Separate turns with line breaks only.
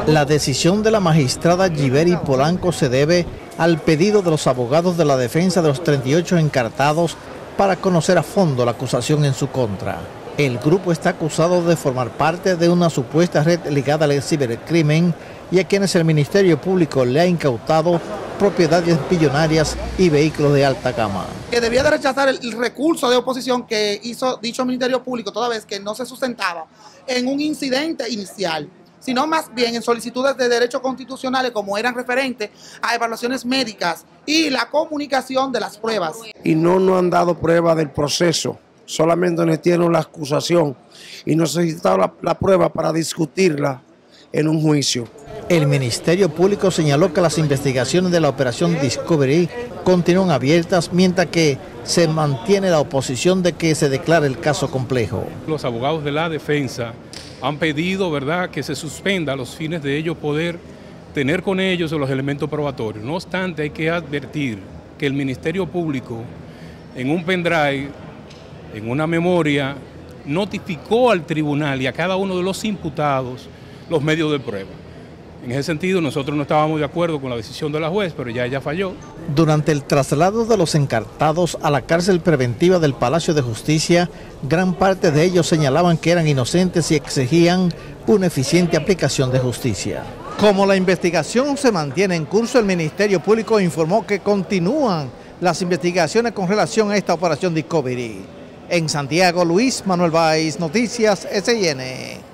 La decisión de la magistrada Giberi Polanco se debe al pedido de los abogados de la defensa de los 38 encartados para conocer a fondo la acusación en su contra. El grupo está acusado de formar parte de una supuesta red ligada al cibercrimen y a quienes el Ministerio Público le ha incautado propiedades billonarias y vehículos de alta gama.
Que debía de rechazar el recurso de oposición que hizo dicho Ministerio Público toda vez que no se sustentaba en un incidente inicial, sino más bien en solicitudes de derechos constitucionales como eran referentes a evaluaciones médicas y la comunicación de las pruebas.
Y no nos han dado prueba del proceso, solamente nos tienen la acusación y nos necesitamos la prueba para discutirla en un juicio.
El Ministerio Público señaló que las investigaciones de la operación Discovery continúan abiertas, mientras que se mantiene la oposición de que se declare el caso complejo.
Los abogados de la defensa han pedido, ¿verdad?, que se suspenda a los fines de ellos poder tener con ellos los elementos probatorios. No obstante, hay que advertir que el Ministerio Público, en un pendrive, en una memoria, notificó al tribunal y a cada uno de los imputados los medios de prueba. En ese sentido, nosotros no estábamos de acuerdo con la decisión de la juez, pero ya ella falló.
Durante el traslado de los encartados a la cárcel preventiva del Palacio de Justicia, gran parte de ellos señalaban que eran inocentes y exigían una eficiente aplicación de justicia. Como la investigación se mantiene en curso, el Ministerio Público informó que continúan las investigaciones con relación a esta operación Discovery. En Santiago, Luis Manuel Báez, Noticias SIN.